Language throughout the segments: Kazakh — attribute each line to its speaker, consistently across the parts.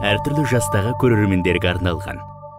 Speaker 1: әртүрлі жастағы көрермендерге арналған.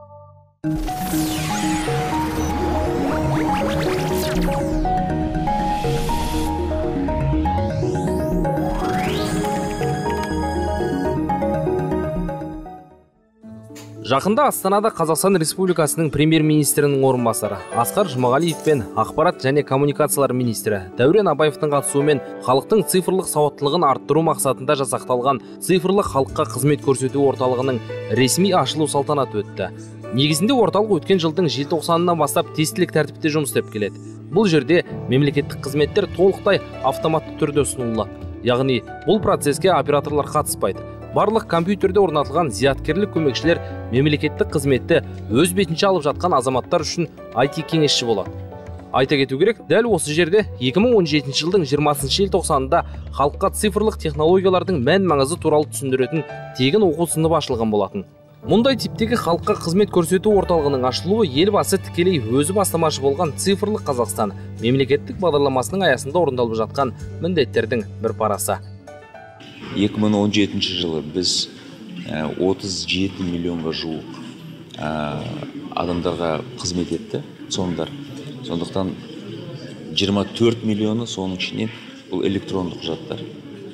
Speaker 2: Жақында Астанада Қазақстан Республикасының премьер-министрінің орынбасары Асқар Жұмағалиев пен ақпарат және коммуникациялар министрі Дәурен Абаевтың қатысуымен халықтың цифрлық сауаттылығын арттыру мақсатында жасақталған цифрлық халыққа қызмет көрсету орталығының ресми ашылу салтанаты өтті. Негізінде орталық өткен жылдың желтоқсанынан бастап тестілік тәртіпте жұмыс істеп келеді. Бұл жерде мемлекеттік қызметтер толықтай автоматты түрде ұсынылады. Яғни бұл процеске операторлар қатыспайды. Барлық компьютерде орнатылған зияткерлік көмекшілер мемлекеттік қызметті өз бетінше алып жатқан азаматтар үшін IT кеңесші болады. Айта кету керек, дәл осы жерде 2017 жылдың 20 желтоқсанында халыққа цифрлық технологиялардың мән-маңызы туралы түсіндіретін тегін оқу сыныбы ашылған болатын. Мұндай типтегі халыққа қызмет көрсету орталығының ашылуы елбасы тікелей өзі бастамашы болған цифрлық Қазақстан мемлекеттік бағдарламасының аясында орындалып жатқан міндеттердің бір парасы.
Speaker 3: 2017 жылы біз 37 миллионға жуық адамдарға қызмет етті сондықтан 24 миллионы соның ішінен бұл электронды құжаттар.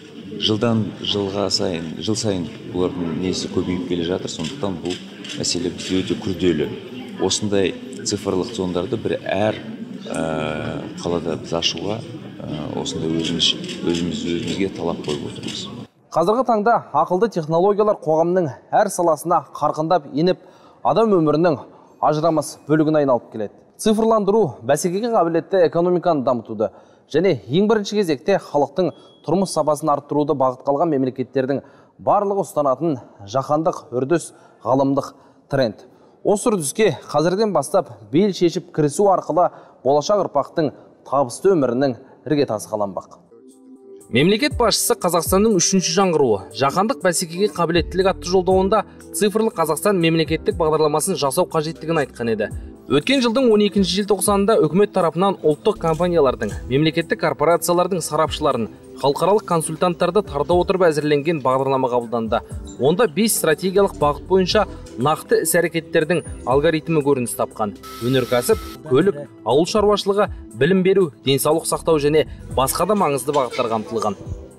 Speaker 3: Жыл сайын бұлардың несі көбейіп келе жатыр, сондықтан бұл мәселе бізде өте күрделі. Осындай цифрлық зондарды бір әр қалада біз ашуға осындай өзімізге талап қойып отырмыз.
Speaker 2: Қазіргі таңда ақылды технологиялар қоғамның әр саласына қарқындап еніп, адам өмірінің ажырамас бөлігіне айналып келеді. Цифрландыру бәсекеге қабілетті экономиканы дамытуды және ең бірінші кезекте халықтың тұрмыс сапасын арттыруды бағытқа алған мемлекеттердің барлығы ұстанатын жаһандық үрдіс ғаламдық тренд. Осы үрдіске қазірден бастап бел шешіп кірісу арқылы болашақ ұрпақтың табысты өмірінің іргетасы қаланбақ. Мемлекет басшысы Қазақстанның үшінші жаңғыруы, жаһандық бәсекеге қабілеттілік атты жолдауында цифрлық Қазақстан мемлекеттік бағдарламасын жасау қажеттігін айтқан еді. Өткен жылдың 12 желтоқсанында үкімет тарапынан ұлттық компаниялардың, мемлекеттік корпорациялардың сарапшыларын, халықаралық консультанттарды тарта отырып әзірленген бағдарлама қабылданды. Онда 5 стратегиялық бағыт бойынша нақты іс-әрекеттердің алгоритмі көрініс тапқан. Өнеркәсіп, көлік, ауыл шаруашылығы, білім беру, денсаулық сақтау және басқа да маңызды бағыттар қамтылған.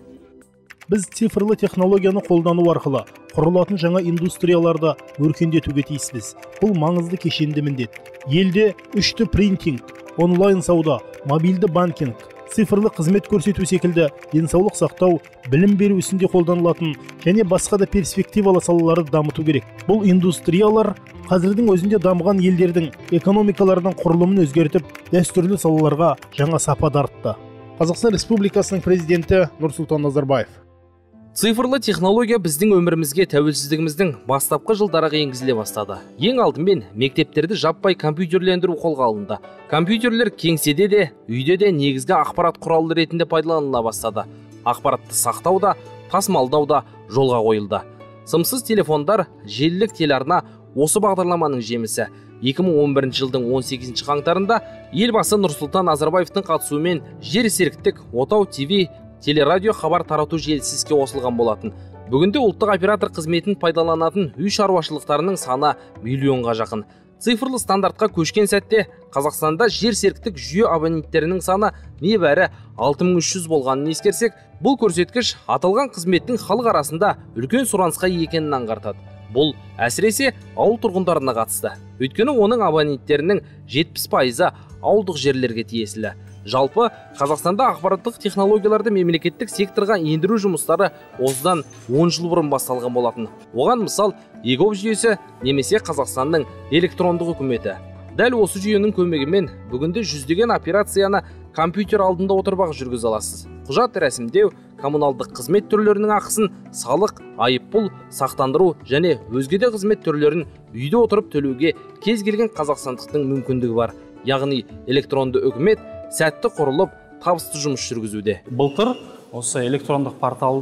Speaker 4: Біз цифрлы технологияны қолдану арқылы құрылатын жаңа индустрияларда өркендетуге тиіспіз. Бұл маңызды кешенді міндет. Елде 3D принтинг, онлайн сауда, мобильді банкинг, цифрлы қызмет көрсету секілді денсаулық сақтау, білім беру ісінде қолданылатын және басқа да перспективалы салаларды дамыту керек. Бұл индустриялар қазірдің өзінде дамыған елдердің экономикаларының құрылымын өзгертіп, дәстүрлі салаларға жаңа сапа дарытты. Қазақстан Республикасының президенті Нұрсұлтан Назарбаев.
Speaker 2: Цифрлы технология біздің өмірімізге тәуелсіздігіміздің бастапқы жылдары енгізіле бастады. Ең алдымен мектептерді жаппай компьютерлендіру қолға алынды. Компьютерлер кеңседе де, үйде де негізгі ақпарат құралы ретінде пайдаланыла бастады. Ақпаратты сақтау да, тасымалдау да жолға қойылды. Сымсыз телефондар, желілік телеарна осы бағдарламаның жемісі. 2011 жылдың 18 қаңтарында елбасы Нұрсұлтан Назарбаевтың қатысуымен жерсеріктік Отау ТВ телерадио хабар тарату желісі іске қосылған болатын. Бүгінде ұлттық оператор қызметін пайдаланатын үй шаруашылықтарының саны миллионға жақын. Цифрлы стандартқа көшкен сәтте Қазақстанда жерсеріктік жүйе абоненттерінің саны небәрі 6300 болғанын ескерсек, бұл көрсеткіш аталған қызметтің халық арасында үлкен сұранысқа екенін аңғартады. Бұл әсіресе ауыл тұрғындарына қатысты. Өйткені оның абоненттерінің 70% ауылдық жерлерге тиесілі. Жалпы, Қазақстанда ақпараттық технологияларды мемлекеттік секторға ендіру жұмыстары осыдан 10 жыл бұрын басталған болатын. Оған мысал, ЕГОВ жүйесі немесе Қазақстанның электрондық үкіметі. Дәл осы жүйенің көмегімен бүгінде жүздеген операцияны компьютер алдында отырып жүргізе аласыз. Құжат рәсімдеу, коммуналдық қызмет түрлерінің ақысын, салық, айыппұл, сақтандыру және өзге де қызмет түрлерін үйде отырып төлеуге кез келген қазақстандықтың мүмкіндігі бар. Яғни электронды үкімет сәтті құрылып, табысты жұмыс жүргізуде.
Speaker 5: Былтыр осы электрондық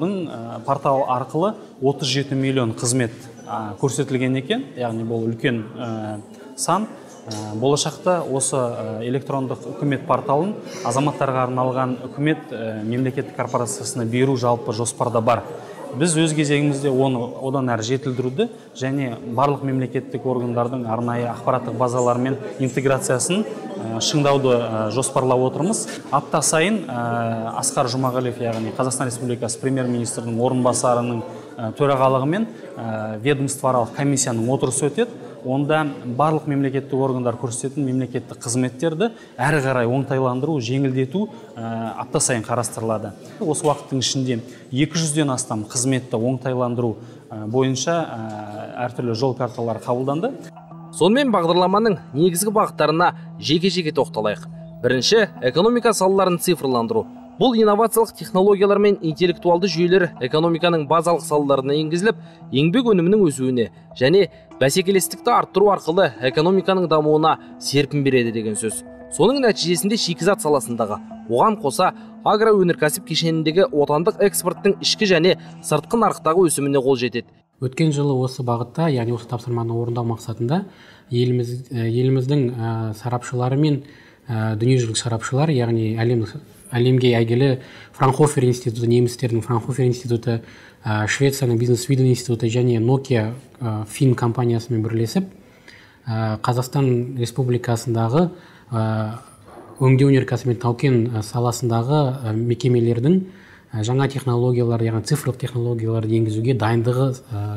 Speaker 5: портал арқылы 37 миллион қызмет көрсетілген екен, яғни бұл үлкен сан. Болашақта осы электрондық үкімет порталын азаматтарға арналған үкімет мемлекеттік корпорациясына беру жалпы жоспарда бар. біз өз кезегімізде оны одан әрі жетілдіруді және барлық мемлекеттік органдардың арнайы ақпараттық базаларымен интеграциясын шыңдауды жоспарлап отырмыз. Апта сайын Асқар Жұмағалиев, яғни Қазақстан Республикасы премьер-министрінің орынбасарының төрағалығымен ведомствоаралық комиссияның отырысы өтеді. Онда барлық мемлекеттік органдар көрсететін мемлекеттік қызметтерді әрі қарай оңтайландыру, жеңілдету апта сайын қарастырылады. Осы уақыттың ішінде 200-ден астам қызметті оңтайландыру бойынша әртүрлі жол карталары қабылданды.
Speaker 2: Сонымен бағдарламаның негізгі бағыттарына жеке-жеке тоқталайық. Бірінші, экономика салаларын цифрландыру. Бұл инновациялық технологиялар мен интеллектуалды жүйелер экономиканың базалық салаларына енгізіліп, еңбек өнімінің өсуіне және бәсекелестікті арттыру арқылы экономиканың дамуына серпін береді деген сөз. Соның нәтижесінде шикізат саласындағы, оған қоса агроөнеркәсіп кешеніндегі отандық экспорттың ішкі және сыртқы нарықтағы өсіміне қол жетеді.
Speaker 6: Өткен жылы осы бағытта, яғни осы тапсырманы орындау мақсатында еліміздің сарапшылары мен дүниежүзілік сарапшылар, яғни әлемге әйгілі Франкфуртер институты, немістердің Франкфуртер институты, Швецияның Бизнес Свиден институты және Nokia Фин компаниясымен бірлесіп, Қазақстан Республикасындағы өңдеу өнеркәсібі мен тау-кен саласындағы мекемелердің жаңа технологиялар, яғни цифрлық технологияларды енгізуге дайындығы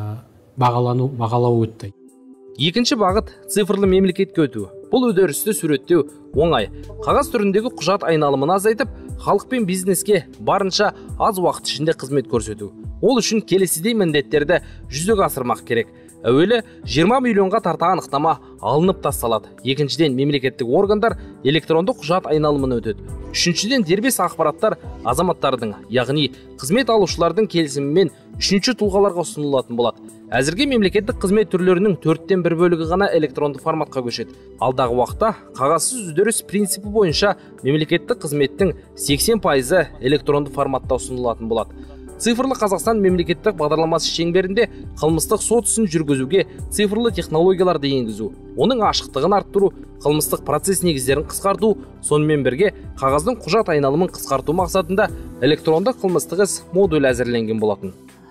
Speaker 6: бағалау өтті.
Speaker 2: Екінші бағыт цифрлы мемлекетке өту. Бұл үдерісті суреттеу оңай. Қағаз түріндегі құжат айналымын азайтып, халық пен бизнеске барынша аз уақыт ішінде қызмет көрсету. Ол үшін келесідей міндеттерді жүзеге асырмақ керек. Әуелі 20 миллионға тарта анықтама алынып тасталады. Екіншіден, мемлекеттік органдар электронды құжат айналымын өтеді. Үшіншіден, дербес ақпараттар азаматтардың, яғни қызмет алушылардың келісімімен үшінші тұлғаларға ұсынылатын болады. Әзірге мемлекеттік қызмет түрлерінің 4-тен 1 бөлігі ғана электронды форматқа көшеді. Алдағы уақытта қағазсыз үдеріс принципі бойынша мемлекеттік қызметтің 80% электронды форматта ұсынылатын болады. Цифрлы Қазақстан мемлекеттік бағдарламасы шеңберінде қылмыстық сот ісін жүргізуге цифрлы технологияларды енгізу, оның ашықтығын арттыру, қылмыстық процесс негіздерін қысқарту, сонымен бірге қағаздың құжат айналымын қысқарту мақсатында электронды қылмыстық іс модулі әзірленген болатын.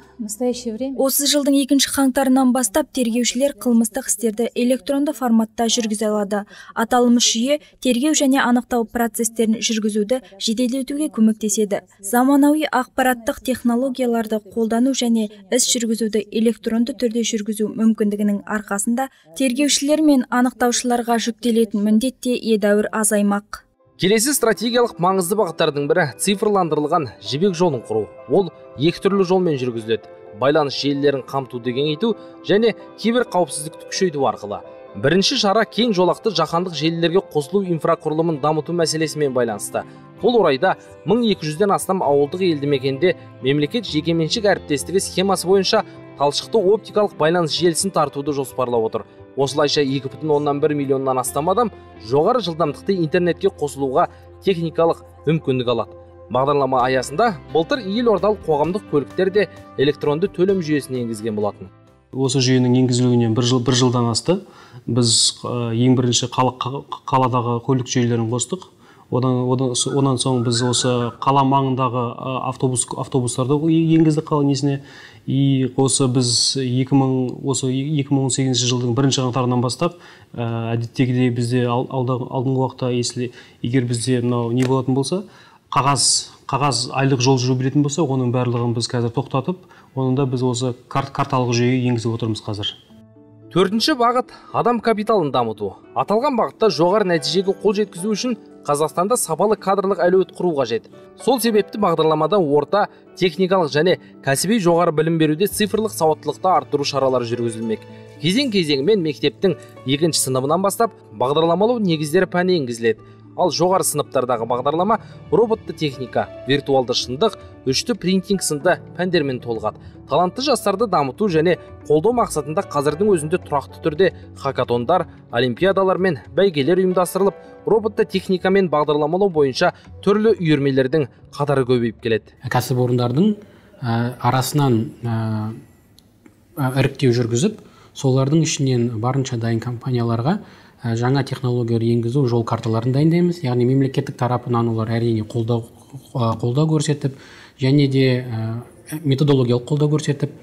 Speaker 7: Осы жылдың 2 қаңтарынан бастап тергеушілер қылмыстық істерді электронды форматта жүргізе алады. Аталмыш жүйе тергеу және анықтау процестерін жүргізуді жеделдетуге көмектеседі. Заманауи ақпараттық технологияларды қолдану және іс жүргізуді электронды түрде жүргізу мүмкіндігінің арқасында тергеушілер мен анықтаушыларға жүктелетін міндет те едәуір азаймақ.
Speaker 2: Келесі стратегиялық маңызды бағыттардың бірі цифрландырылған жібек жолын құру. Ол екі түрлі жолмен жүргізіледі. Байланыс желілерін қамтуды кеңейту және кибер қауіпсіздікті күшейту арқылы. Бірінші шара кең жолақты жаһандық желілерге қосылу инфрақұрылымын дамыту мәселесімен байланысты. Бұл орайда 1200-ден астам ауылдық елді мекенде мемлекет жекеменшік әріптестігі схемасы бойынша талшықты оптикалық байланыс желісін тартуды жоспарлап отыр. Осылайша 2,1 миллионнан астам адам жоғары жылдамдықты интернетке қосылуға техникалық мүмкіндік алады. Бағдарлама аясында былтыр елордалық қоғамдық көліктер де электронды төлем жүйесін енгізген болатын.
Speaker 8: Осы жүйенің енгізілуіне бір жылдан асты. Біз ең бірінші қаладағы көлік жүйелерін қостық. Онан соң біз осы қала маңындағы автобустарды енгіздік несіне. Осы біз 2018 жылдың 1 қаңтарынан бастап әдеттегідей бізде алдыңғы уақытта егер бізде не болатын болса, қағаз айлық жол жүру беретін болса, оның барлығын біз қазір тоқтатып, оның да біз осы карталық жүйеге енгізіп отырмыз қазір.
Speaker 2: Төртінші бағыт адам капиталын дамыту. Аталған бағытта жоғары нәтижеге қол жеткізу үшін Қазақстанда сапалы кадрлық әлеует құру қажет. Сол себепті бағдарламада орта, техникалық және кәсіби жоғары білім беруде цифрлық сауаттылықты арттыру шаралары жүргізілмек. Кезең-кезеңімен мектептің 2 сыныбынан бастап бағдарламалау негіздері пәні енгізіледі. Ал жоғары сыныптардағы бағдарлама роботты техника, виртуалды шындық, 3D принтинг сынды пәндермен толығады. Талантты жастарды дамыту және қолдау мақсатында қазірдің өзінде тұрақты түрде хакатондар, олимпиадалар мен бәйгелер ұйымдастырылып, роботты техника мен бағдарламалау бойынша түрлі үйірмелердің қатары көбейіп келеді.
Speaker 6: Кәсіпорындардың арасынан іріктеу жүргізіп, солардың ішінен барынша дайын компанияларға жаңа технологиялар енгізу жол карталарын дайындаймыз. Яғни мемлекеттік тарапынан олар әрине қолдау көрсетіп, және де методологиялық қолдау көрсетіп,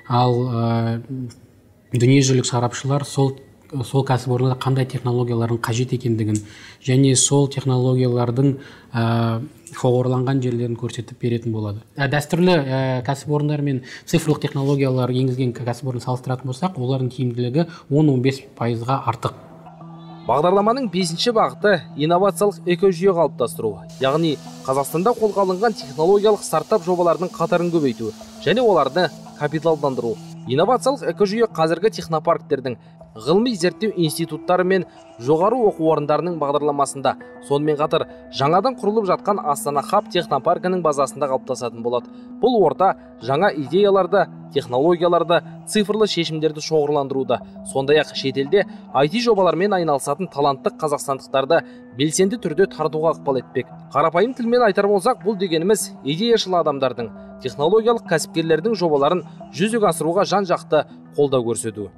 Speaker 6: ал дүниежүзілік сарапшылар сол кәсіпорында қандай технологиялардың қажет екендігін және сол технологиялардың шоғырланған жерлерін көрсетіп беретін болады. Дәстүрлі кәсіпорындар мен цифрлық технологиялар енгізген кәсіпорын салыстыратын болсақ, олардың тиімділігі 10-15%-ға артық.
Speaker 2: Бағдарламаның 5-ші бағыты инновациялық экожүйе қалыптастыру, яғни Қазақстанда қолға алынған технологиялық стартап жобалардың қатарын көбейту және оларды капиталдандыру. Инновациялық экожүйе қазіргі технопарктердің, ғылыми зерттеу институттары мен жоғары оқу орындарының бағдарламасында, сонымен қатар жаңадан құрылып жатқан Астана Хаб технопаркінің базасында қалыптасатын болады. Бұл орта жаңа идеяларды, технологияларды, цифрлы шешімдерді шоғырландыруда, сондай-ақ шетелде IT жобалармен айналысатын талантты қазақстандықтарды белсенді түрде тартуға ықпал етпек. Қарапайым тілмен айтар болсақ, бұл дегеніміз идеяшыл адамдардың, технологиялық кәсіпкерлердің жобаларын жүзеге асыруға жан-жақты қолдау көрсету.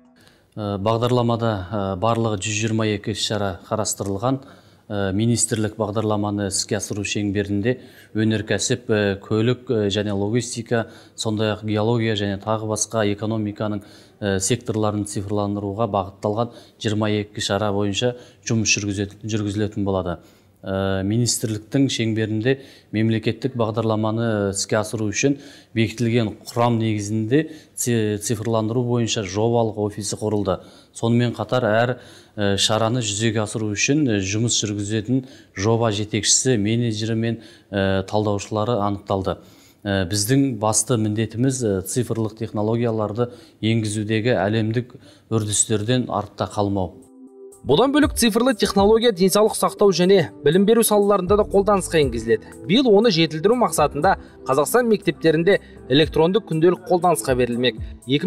Speaker 9: Бағдарламада барлығы 122 іс-шара қарастырылған. Министрлік бағдарламаны іске асыру шеңберінде өнеркәсіп, көлік және логистика, сондай-ақ геология және тағы басқа экономиканың секторларын цифрландыруға бағытталған 22 шара бойынша жұмыс жүргізілетін болады. Министрліктің шеңберінде мемлекеттік бағдарламаны іске асыру үшін бекітілген құрам негізінде цифрландыру бойынша жобалық офисі құрылды. Сонымен қатар әр шараны жүзеге асыру үшін жұмыс жүргізетін жоба жетекшісі, менеджері мен талдаушылары анықталды. Біздің басты міндетіміз цифрлық технологияларды енгізудегі әлемдік үрдістерден артта қалмау.
Speaker 2: Бұдан бөлік цифрлы технология денсаулық сақтау және білім беру салаларында да қолданысқа енгізіледі. Биыл оны жетілдіру мақсатында Қазақстан мектептерінде электронды күнделік қолданысқа берілмек.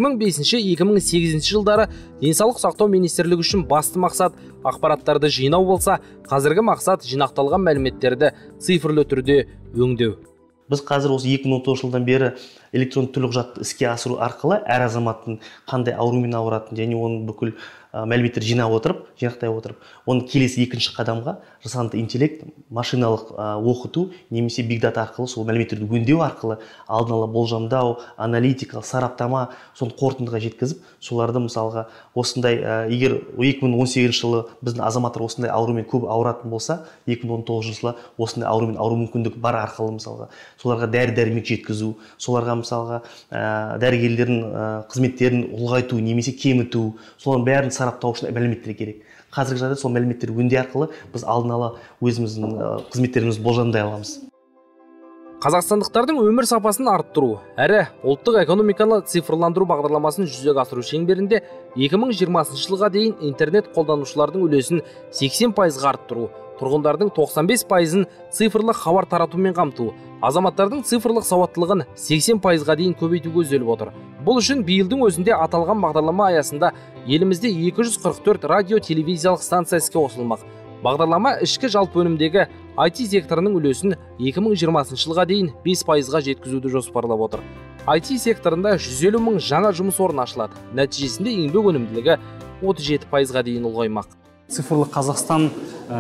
Speaker 2: 2005-2008 жылдары денсаулық сақтау министрлігі үшін басты мақсат ақпараттарды жинау болса, қазіргі мақсат жинақталған мәліметтерді цифрлы түрде өңдеу.
Speaker 10: Біз қазір осы 2019 жылдан бері электронды төлқұжатты іске асыру арқылы әр азаматтың қандай аурумен ауыратын және оның бүкіл мәліметтер жинақтай отырып, оны келесі екінші қадамға жасанды интеллект, машиналық оқыту немесе биг дата арқылы сол мәліметтерді өңдеу арқылы алдын ала болжамдау, аналитикалық сараптама, соны қорытындыға жеткізіп, соларды мысалға осындай егер 2018 жылы біздің азаматтар осындай аурумен көп ауыратын болса, 2019 жылы осындай аурумен ауыру мүмкіндігі бар арқылы мысалға соларға дәрі-дәрмек жеткізу, соларға мысалға дәрігерлердің қызметтерін ұлғайту немесе кеміту, солардың бәрін сараптау үшін мәліметтер керек. Қазіргі жағдайда сол мәліметтерді өңдеу арқылы біз алдын ала өзіміздің қызметтерімізді болжамдай аламыз.
Speaker 2: Қазақстандықтардың өмір сапасын арттыру әрі ұлттық экономиканы цифрландыру бағдарламасын жүзеге асыру шеңберінде 2020 жылға дейін интернет қолданушылардың үлесін 80%-ға арттыру, тұрғындардың 95%-ын цифрлы хабар таратумен қамту, азаматтардың цифрлық сауаттылығын 80%-ға дейін көбейту көзделіп отыр. Бұл үшін биылдың өзінде аталған бағдарлама аясында елімізде 244 радио-телевизиялық станция іске қосылмақ. Бағдарлама ішкі жалпы өнімдегі IT секторының үлесін 2020 жылға дейін 5%-ға жеткізуді жоспарлап отыр. IT секторында 150 мың жаңа жұмыс орны ашылады. Нәтижесінде еңбек өнімділігі 37%-ға дейін ұлғаймақ.
Speaker 5: Цифрлық Қазақстан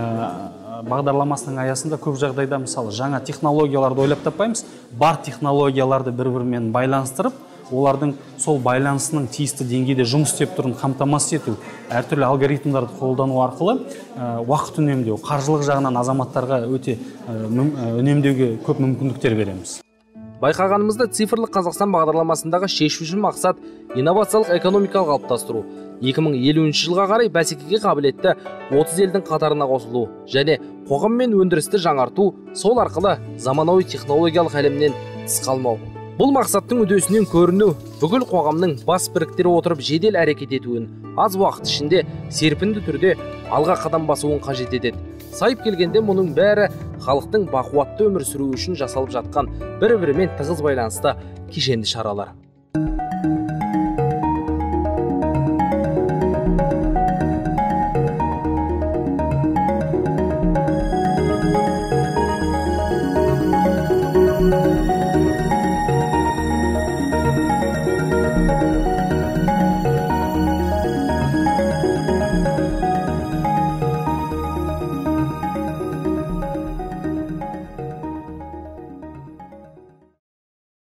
Speaker 5: бағдарламасының аясында көп жағдайда мысалы жаңа технологияларды ойлап таппаймыз, бар технологияларды бір-бірімен байланыстырып, олардың сол байланысының тиісті деңгейде жұмыс істеп тұруын қамтамасыз ету, әртүрлі алгоритмдарды қолдану арқылы уақыт үнемдеу, қаржылық жағынан азаматтарға өте үнемдеуге көп мүмкіндіктер береміз.
Speaker 2: Байқағанымызда цифрлық Қазақстан бағдарламасындағы шешуші мақсат инновациялық экономикалық қалыптастыру, 2050 жылға қарай бәсекеге қабілетті 30 елдің қатарына қосылу және қоғам мен өндірісті жаңарту, сол арқылы заманауи технологиялық әлемнен тыс қалмау. Бұл мақсаттың үдесінен көріну бүкіл қоғамның бас біріктіре отырып жедел әрекет етуін, аз уақыт ішінде серпінді түрде алға қадам басуын қажет етеді. Сайып келгенде мұның бәрі халықтың бақуатты өмір сүруі үшін жасалып жатқан бір-бірімен тығыз байланысты кешенді шаралар.